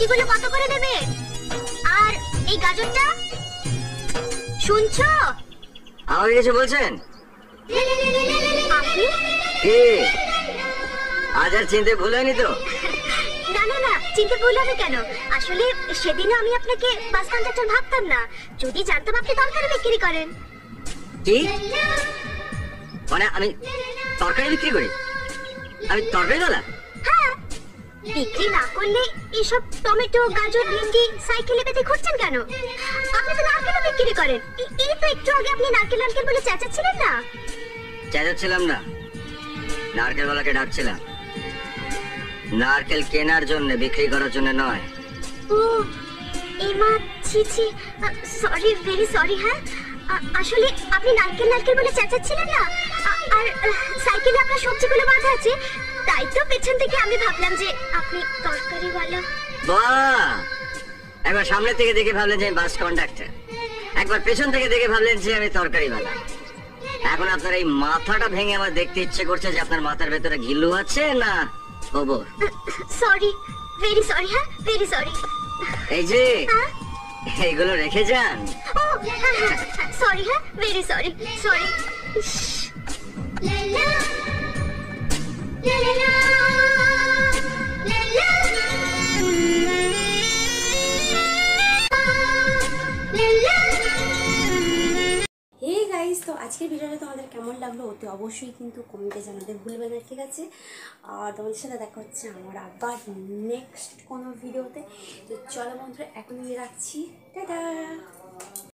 ভেন্ডিগুলো কত করে দেবে? আর এই গাজরটা? শুনছো? আমাকে কিছু বলছেন? আপনি? কি আজ আর চিনতে ভুল হয়নি তো? না না না, চিনতে ভুল হবে কেন? আসলে সেদিনও আমি আপনাকে বাস কন্ডাক্টর ভাবতাম না। যদি জানতাম আপনি তরকারি বিক্রি করেন। কি মানে আমি তরকারি বিক্রি করি? আমি তরকারিওয়ালা? হ্যাঁ, বিক্রি না করলে এসব টমেটো গাজর ভেন্ডি সাইকেলে পেতে ঘুরছেন কেন? আপনি তো নারকেলও বিক্রি করেন। এই তো একটু আগে আপনি নারকেল নারকেল বলে চেঁচাচ্ছিলেন না? চেঁচাচ্ছিলাম না, নারকেলওয়ালাকে ডাকছিলাম। নারকেল কেনার জন্য, বিক্রি করার জন্য নয়। ও এমা, ছি ছি, সরি, ভেরি সরি। হ্যাঁ, আসলে আপনি নারকেল নারকেল বলে চেঁচাচ্ছিলেন না, আর সাইকেলে আপনার সবজিগুলো বাঁধা আছে, তাই তো পেছন থেকে আমি ভাবলাম যে আপনি তরকারিওয়ালা। বাহ, একবার সামনে থেকে দেখে ভাবলেন যে আমি বাস কন্ডাক্টর, একবার পেছন থেকে দেখে ভাবলেন যে আমি তরকারিওয়ালা। এখন আপনার এই মাথাটা ভেঙে আমার দেখতে ইচ্ছে করছে যে আপনার মাথার ভেতরে ঘিলু আছে না গোবর। Sorry, very sorry. হ্যাঁ, ভেরি সরি। এই যে এইগুলো রেখে যান। ও হ্যাঁ হ্যাঁ, সরি। হ্যাঁ, very sorry, sorry. Hey guys, তো আজকের ভিডিওটা তোমাদের কেমন লাগলো অতি অবশ্যই কিন্তু কমেন্টে জানাতে ভুলবে না, ঠিক আছে? আর তোমাদের সাথে দেখা হচ্ছে আমার আবার নেক্সট কোনো ভিডিওতে। তো চলো বন্ধুরা, এখন রাখছি, টাটা।